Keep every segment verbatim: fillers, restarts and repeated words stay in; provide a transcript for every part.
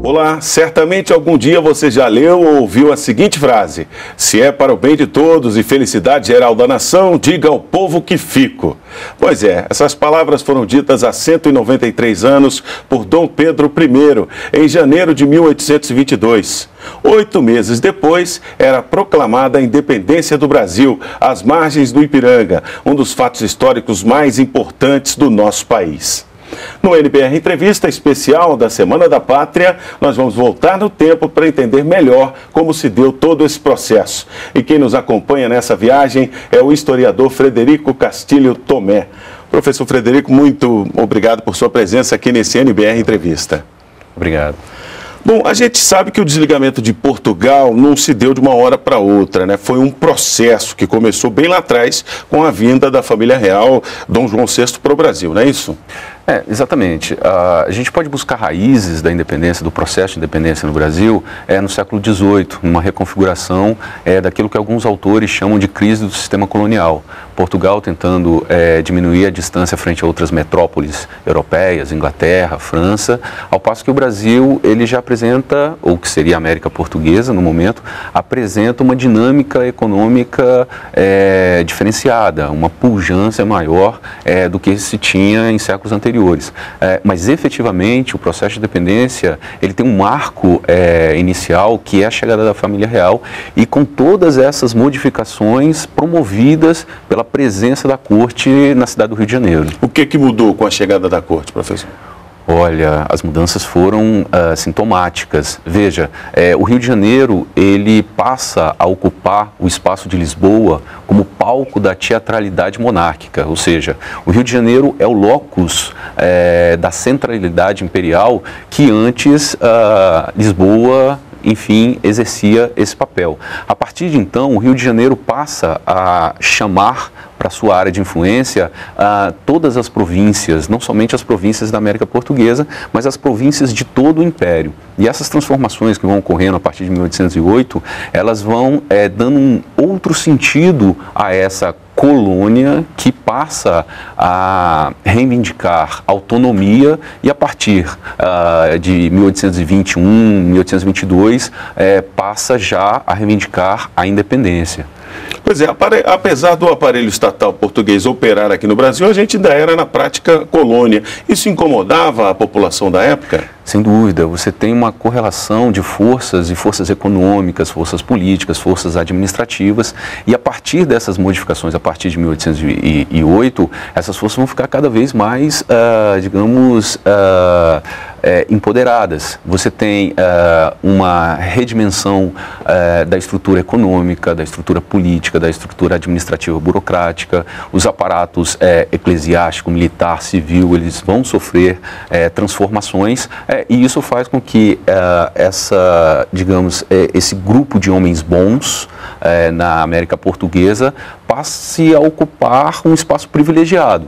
Olá, certamente algum dia você já leu ou ouviu a seguinte frase: se é para o bem de todos e felicidade geral da nação, diga ao povo que fico. Pois é, essas palavras foram ditas há cento e noventa e três anos por Dom Pedro primeiro, em janeiro de mil oitocentos e vinte e dois. Oito meses depois, era proclamada a independência do Brasil, às margens do Ipiranga, um dos fatos históricos mais importantes do nosso país. No N B R Entrevista Especial da Semana da Pátria, nós vamos voltar no tempo para entender melhor como se deu todo esse processo. E quem nos acompanha nessa viagem é o historiador Frederico Castilho Tomé. Professor Frederico, muito obrigado por sua presença aqui nesse N B R Entrevista. Obrigado. Bom, a gente sabe que o desligamento de Portugal não se deu de uma hora para outra, né? Foi um processo que começou bem lá atrás com a vinda da família real Dom João sexto para o Brasil, não é isso? É, exatamente. Uh, a gente pode buscar raízes da independência, do processo de independência no Brasil, é, no século dezoito, numa reconfiguração é, daquilo que alguns autores chamam de crise do sistema colonial. Portugal tentando é, diminuir a distância frente a outras metrópoles europeias, Inglaterra, França, ao passo que o Brasil, ele já apresenta, ou que seria a América Portuguesa no momento, apresenta uma dinâmica econômica é, diferenciada, uma pujança maior é, do que se tinha em séculos anteriores. É, mas efetivamente o processo de independência ele tem um marco é, inicial que é a chegada da família real e com todas essas modificações promovidas pela presença da corte na cidade do Rio de Janeiro. O que que mudou com a chegada da corte, professor? Olha, as mudanças foram uh, sintomáticas. Veja, é, o Rio de Janeiro, ele passa a ocupar o espaço de Lisboa como palco da teatralidade monárquica, ou seja, o Rio de Janeiro é o locus é, da centralidade imperial que antes uh, Lisboa, enfim, exercia esse papel. A partir de então, o Rio de Janeiro passa a chamar para sua área de influência uh, todas as províncias, não somente as províncias da América Portuguesa, mas as províncias de todo o Império. E essas transformações que vão ocorrendo a partir de mil oitocentos e oito, elas vão é, dando um outro sentido a essa colônia que passa a reivindicar autonomia e a partir uh, de mil oitocentos e vinte e um, mil oitocentos e vinte e dois, é, passa já a reivindicar a independência. Pois é, apesar do aparelho estatal português operar aqui no Brasil, a gente ainda era na prática colônia. Isso incomodava a população da época? Sem dúvida, você tem uma correlação de forças e forças econômicas, forças políticas, forças administrativas e a partir dessas modificações, a partir de mil oitocentos e oito, essas forças vão ficar cada vez mais, uh, digamos, uh, é, empoderadas. Você tem uh, uma redimensão uh, da estrutura econômica, da estrutura política, da estrutura administrativa burocrática, os aparatos uh, eclesiástico, militar, civil, eles vão sofrer uh, transformações uh, e isso faz com que uh, essa, digamos, uh, esse grupo de homens bons uh, na América Portuguesa passe a ocupar um espaço privilegiado,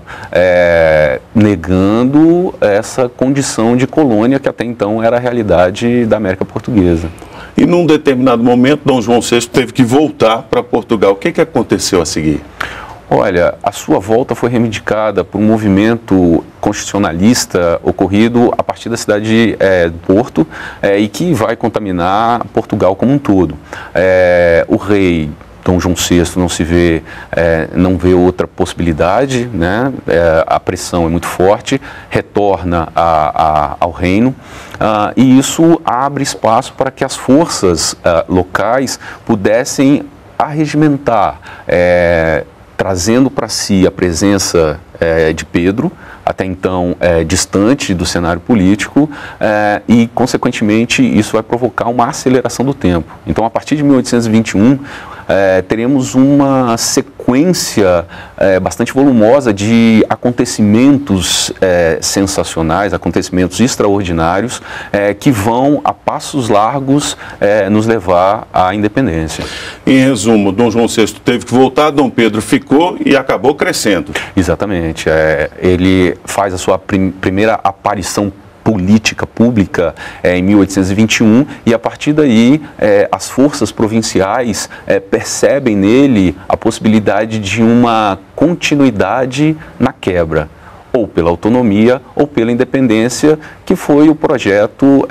é, negando essa condição de colônia que até então era a realidade da América Portuguesa. E num determinado momento, Dom João sexto teve que voltar para Portugal. O que que aconteceu a seguir? Olha, a sua volta foi reivindicada por um movimento constitucionalista ocorrido a partir da cidade é, do Porto é, e que vai contaminar Portugal como um todo. É, o rei Dom João sexto não se vê, é, não vê outra possibilidade, né? É, a pressão é muito forte, retorna a, a, ao reino uh, e isso abre espaço para que as forças uh, locais pudessem arregimentar, é, trazendo para si a presença é, de Pedro, até então é, distante do cenário político, é, e, consequentemente, isso vai provocar uma aceleração do tempo. Então, a partir de mil oitocentos e vinte e um, é, teremos uma sequência é, bastante volumosa de acontecimentos é, sensacionais, acontecimentos extraordinários, é, que vão, a passos largos, é, nos levar à independência. Em resumo, Dom João sexto teve que voltar, Dom Pedro ficou e acabou crescendo. Exatamente. É, ele faz a sua prim primeira aparição política pública é, em mil oitocentos e vinte e um e a partir daí é, as forças provinciais é, percebem nele a possibilidade de uma continuidade na quebra, ou pela autonomia ou pela independência, que foi o projeto é,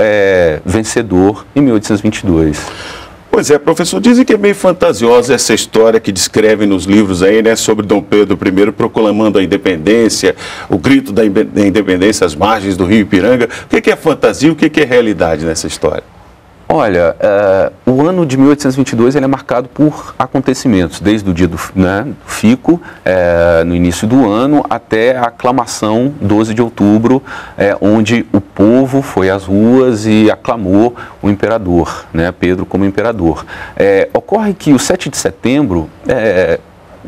é, vencedor em mil oitocentos e vinte e dois. Pois é, professor, dizem que é meio fantasiosa essa história que descrevem nos livros aí, né, sobre Dom Pedro I proclamando a independência, o grito da independência às margens do rio Ipiranga. O que é fantasia e o que é realidade nessa história? Olha, uh, o ano de mil oitocentos e vinte e dois ele é marcado por acontecimentos, desde o dia do, né, do Fico, uh, no início do ano, até a aclamação doze de outubro, uh, onde o povo foi às ruas e aclamou o imperador, né, Pedro como imperador. Uh, ocorre que o sete de setembro uh,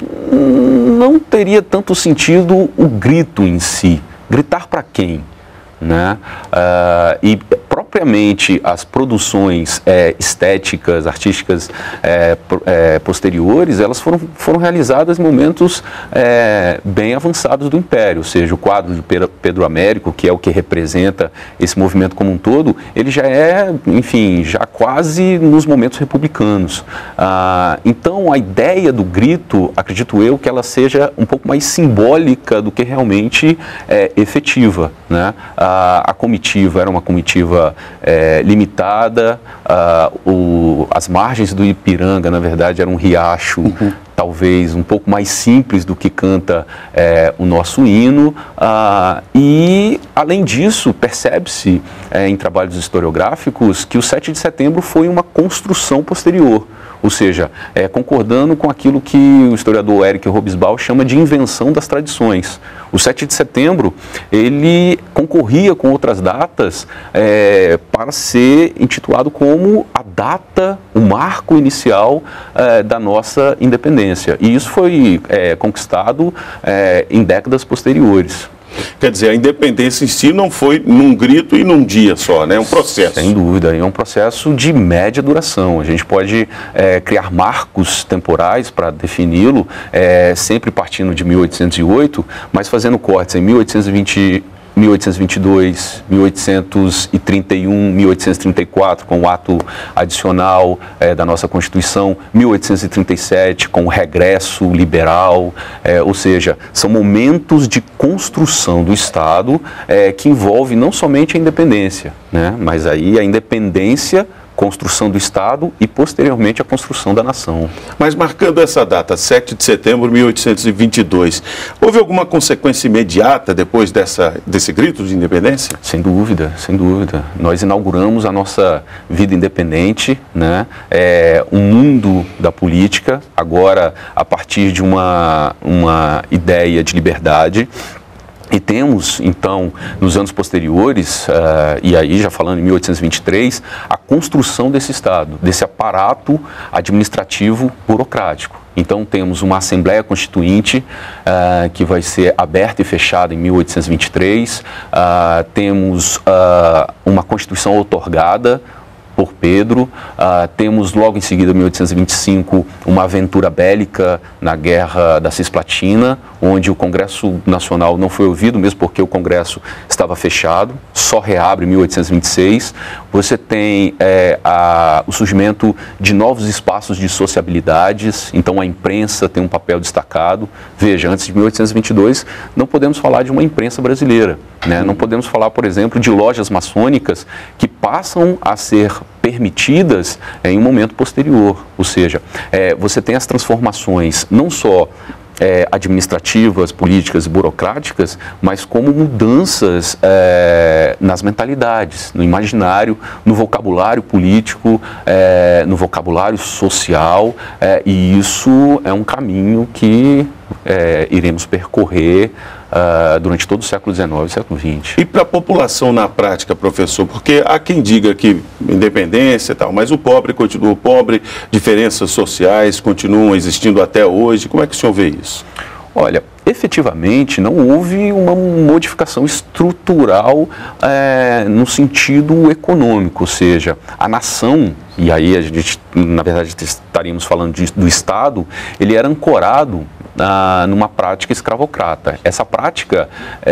não teria tanto sentido o grito em si. Gritar para quem? Né? Uh, e propriamente as produções é, estéticas, artísticas é, é, posteriores, elas foram, foram realizadas em momentos é, bem avançados do Império, ou seja, o quadro de Pedro Américo, que é o que representa esse movimento como um todo, ele já é, enfim, já quase nos momentos republicanos. Ah, então, a ideia do grito, acredito eu, que ela seja um pouco mais simbólica do que realmente é, efetiva, né? A, a comitiva era uma comitiva é, limitada, a, o, as margens do Ipiranga, na verdade, era um riacho, uhum. talvez um pouco mais simples do que canta é, o nosso hino, ah, e, além disso, percebe-se é, em trabalhos historiográficos que o sete de setembro foi uma construção posterior. Ou seja, é, concordando com aquilo que o historiador Eric Hobsbawm chama de invenção das tradições. O sete de setembro, ele concorria com outras datas é, para ser intitulado como a data, o marco inicial é, da nossa independência. E isso foi é, conquistado é, em décadas posteriores. Quer dizer, a independência em si não foi num grito e num dia só, né? É um processo. Sem dúvida, é um processo de média duração. A gente pode é, criar marcos temporais para defini-lo, é, sempre partindo de mil oitocentos e oito, mas fazendo cortes em mil oitocentos e vinte, mil oitocentos e vinte e dois, mil oitocentos e trinta e um, mil oitocentos e trinta e quatro, com o ato adicional é, da nossa Constituição, mil oitocentos e trinta e sete, com o regresso liberal, é, ou seja, são momentos de construção do Estado é, que envolve não somente a independência, né, mas aí a independência, construção do Estado e, posteriormente, a construção da nação. Mas marcando essa data, sete de setembro de mil oitocentos e vinte e dois, houve alguma consequência imediata depois dessa, desse grito de independência? Sem dúvida, sem dúvida. Nós inauguramos a nossa vida independente, né? É, um mundo da política, agora a partir de uma, uma ideia de liberdade. E temos, então, nos anos posteriores, uh, e aí já falando em mil oitocentos e vinte e três, a construção desse Estado, desse aparato administrativo burocrático. Então temos uma Assembleia Constituinte uh, que vai ser aberta e fechada em mil oitocentos e vinte e três, uh, temos uh, uma Constituição outorgada por Pedro, uh, temos logo em seguida, mil oitocentos e vinte e cinco, uma aventura bélica na Guerra da Cisplatina, onde o Congresso Nacional não foi ouvido, mesmo porque o Congresso estava fechado, só reabre em mil oitocentos e vinte e seis. Você tem é, a, o surgimento de novos espaços de sociabilidades, então a imprensa tem um papel destacado. Veja, antes de mil oitocentos e vinte e dois, não podemos falar de uma imprensa brasileira, né? Não podemos falar, por exemplo, de lojas maçônicas que passam a ser permitidas em um momento posterior. Ou seja, é, você tem as transformações não só É, administrativas, políticas e burocráticas, mas como mudanças é, nas mentalidades, no imaginário, no vocabulário político, é, no vocabulário social, é, e isso é um caminho que é, iremos percorrer Uh, durante todo o século dezenove e século vinte. E para a população na prática, professor, porque há quem diga que independência e tal, mas o pobre continua pobre, diferenças sociais continuam existindo até hoje. Como é que o senhor vê isso? Olha, efetivamente não houve uma modificação estrutural é, no sentido econômico, ou seja, a nação, e aí a gente, na verdade, estaríamos falando de, do Estado, ele era ancorado Ah, numa prática escravocrata. Essa prática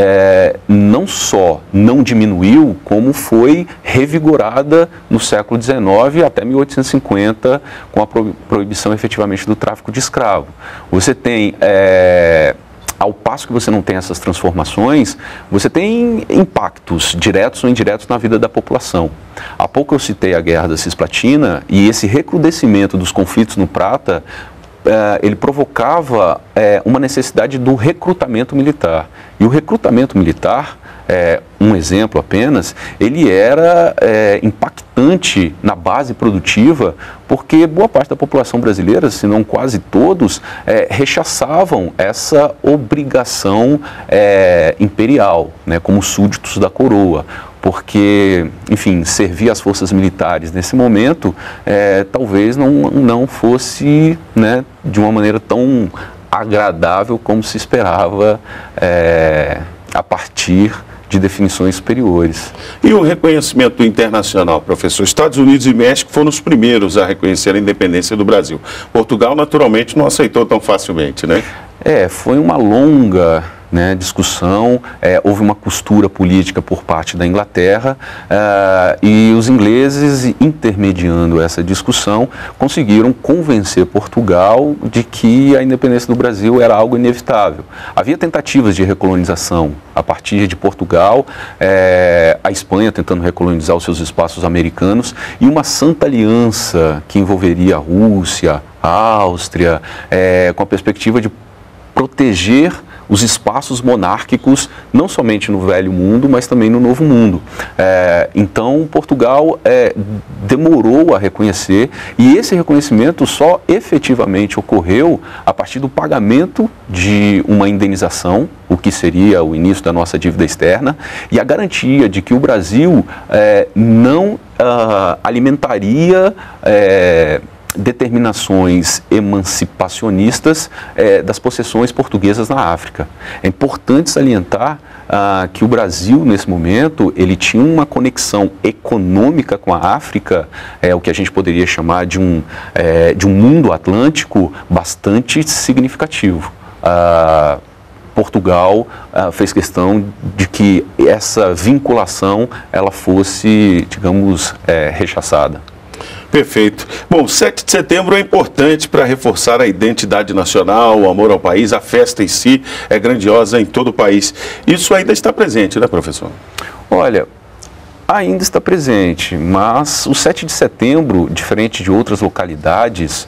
é, não só não diminuiu, como foi revigorada no século dezenove até mil oitocentos e cinquenta, com a proibição efetivamente do tráfico de escravo. Você tem é, ao passo que você não tem essas transformações, você tem impactos diretos ou indiretos na vida da população. Há pouco eu citei a Guerra da Cisplatina e esse recrudescimento dos conflitos no Prata, eh, ele provocava eh, uma necessidade do recrutamento militar. E o recrutamento militar, é, um exemplo apenas, ele era é, impactante na base produtiva, porque boa parte da população brasileira, se não quase todos, é, rechaçavam essa obrigação é, imperial, né, como súditos da coroa. Porque, enfim, servir as forças militares nesse momento é, talvez não, não fosse, né, de uma maneira tão agradável como se esperava é, a partir de definições superiores. E o reconhecimento internacional, professor? Estados Unidos e México foram os primeiros a reconhecer a independência do Brasil. Portugal, naturalmente, não aceitou tão facilmente, né? É, foi uma longa, né, discussão, é, houve uma costura política por parte da Inglaterra é, e os ingleses, intermediando essa discussão, conseguiram convencer Portugal de que a independência do Brasil era algo inevitável. Havia tentativas de recolonização a partir de Portugal, é, a Espanha tentando recolonizar os seus espaços americanos e uma santa aliança que envolveria a Rússia, a Áustria, é, com a perspectiva de proteger os espaços monárquicos, não somente no Velho Mundo, mas também no Novo Mundo. É, então, Portugal é, demorou a reconhecer, e esse reconhecimento só efetivamente ocorreu a partir do pagamento de uma indenização, o que seria o início da nossa dívida externa, e a garantia de que o Brasil é, não ah, alimentaria é, determinações emancipacionistas eh, das possessões portuguesas na África. É importante salientar ah, que o Brasil, nesse momento, ele tinha uma conexão econômica com a África, é, o que a gente poderia chamar de um, é, de um mundo atlântico bastante significativo. Ah, Portugal ah, fez questão de que essa vinculação ela fosse, digamos, é, rechaçada. Perfeito. Bom, sete de setembro é importante para reforçar a identidade nacional, o amor ao país, a festa em si é grandiosa em todo o país. Isso ainda está presente, né, professor? Olha, ainda está presente, mas o sete de setembro, diferente de outras localidades,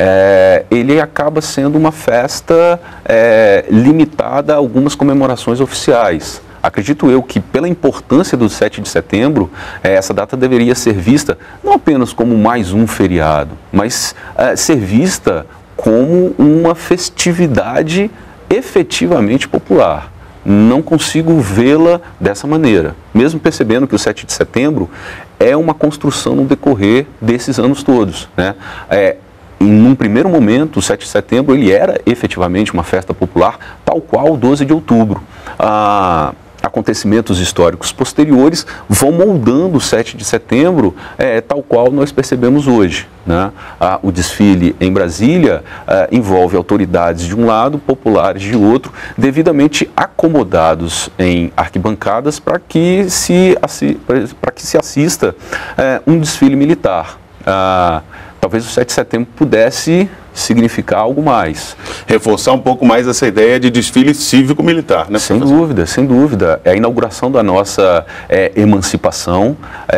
é, ele acaba sendo uma festa é, limitada a algumas comemorações oficiais. Acredito eu que, pela importância do sete de setembro, eh, essa data deveria ser vista não apenas como mais um feriado, mas eh, ser vista como uma festividade efetivamente popular. Não consigo vê-la dessa maneira, mesmo percebendo que o sete de setembro é uma construção no decorrer desses anos todos, né? É, Num primeiro momento, o sete de setembro ele era efetivamente uma festa popular, tal qual o doze de outubro. Ah, acontecimentos históricos posteriores vão moldando o sete de setembro é, tal qual nós percebemos hoje, né? Ah, o desfile em Brasília ah, envolve autoridades de um lado, populares de outro, devidamente acomodados em arquibancadas para que, se, para que se assista é, um desfile militar. Ah, talvez o sete de setembro pudesse significar algo mais. Reforçar um pouco mais essa ideia de desfile cívico-militar, né? Sem dúvida, sem dúvida. É a inauguração da nossa é, emancipação.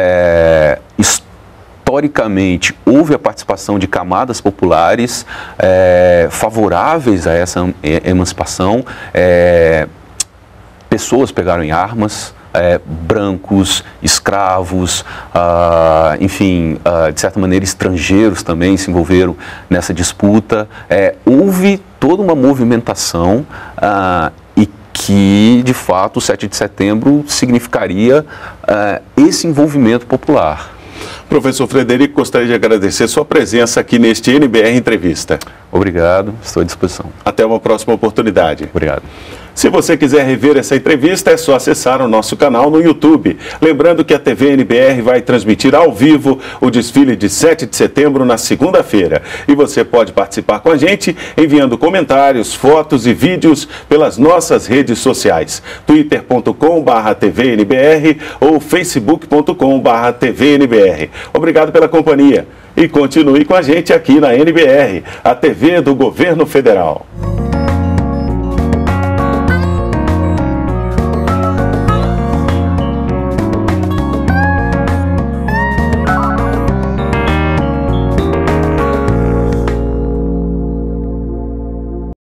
É, historicamente, houve a participação de camadas populares é, favoráveis a essa emancipação. É, pessoas pegaram em armas. É, brancos, escravos, ah, enfim, ah, de certa maneira estrangeiros também se envolveram nessa disputa. É, houve toda uma movimentação ah, e que, de fato, o sete de setembro significaria ah, esse envolvimento popular. Professor Frederico, gostaria de agradecer sua presença aqui neste N B R Entrevista. Obrigado, estou à disposição. Até uma próxima oportunidade. Obrigado. Se você quiser rever essa entrevista, é só acessar o nosso canal no YouTube. Lembrando que a T V N B R vai transmitir ao vivo o desfile de sete de setembro na segunda-feira. E você pode participar com a gente enviando comentários, fotos e vídeos pelas nossas redes sociais. twitter ponto com barra T V N B R ou facebook ponto com barra T V N B R. Obrigado pela companhia e continue com a gente aqui na N B R, a T V do Governo Federal.